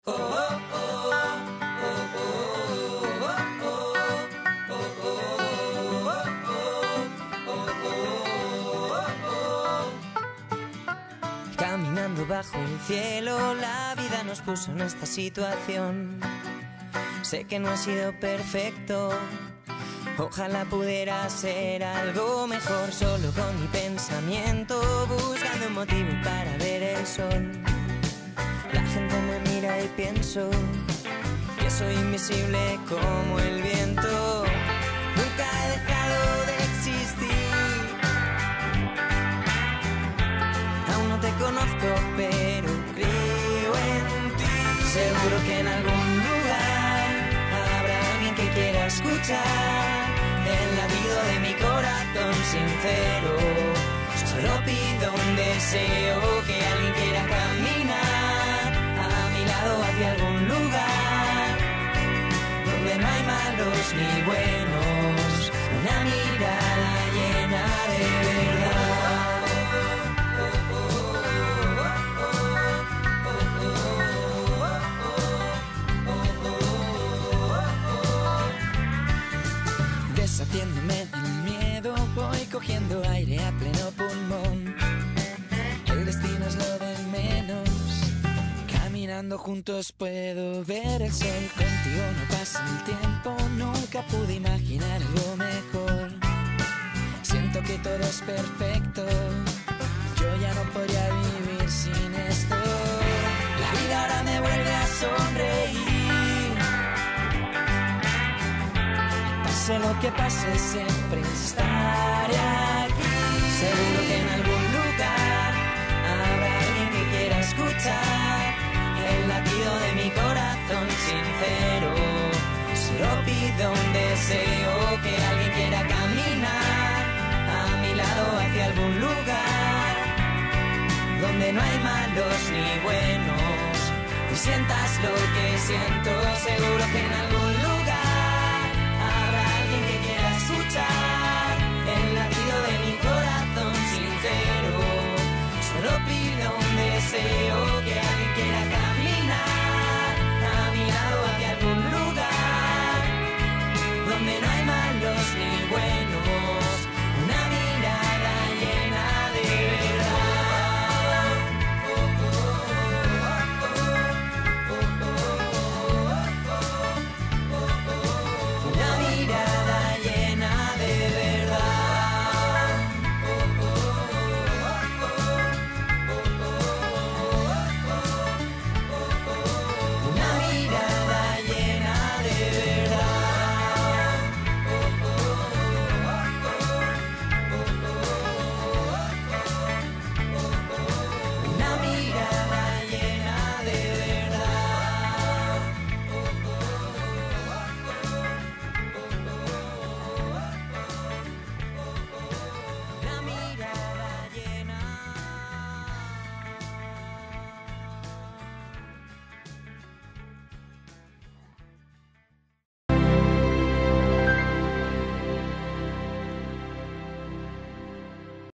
Caminando bajo el cielo, la vida nos puso en esta situación. Sé que no ha sido perfecto, ojalá pudiera ser algo mejor. Solo con mi pensamiento, buscando un motivo para ver el sol. La gente me mira y pienso que soy invisible como el viento. Nunca he dejado de existir. Aún no te conozco, pero creo en ti. Seguro que en algún lugar habrá alguien que quiera escuchar el latido de mi corazón sincero. Solo pido un deseo, que alguien quiera caminar a mi lado hacia algún lugar donde no hay malos ni buenos, una mirada llena de verdad. Deshaciéndome del miedo, voy cogiendo aire a pleno pulmón. El destino es lo de menos. Caminando juntos puedo ver el sol. Contigo no pasa el tiempo, nunca pude imaginar algo mejor. Siento que todo es perfecto, yo ya no podría vivir sin esto. La vida ahora me vuelve a sonreír. Pase lo que pase, siempre estaré aquí. Seguro que en algún lugar habrá alguien que quiera escuchar el latido de mi corazón sincero. Solo pido un deseo, que alguien quiera caminar a mi lado hacia algún lugar donde no hay malos ni buenos, y sientas lo que siento. Seguro que en algún lugar habrá alguien que quiera escuchar el latido de mi corazón sincero. Solo pido un deseo,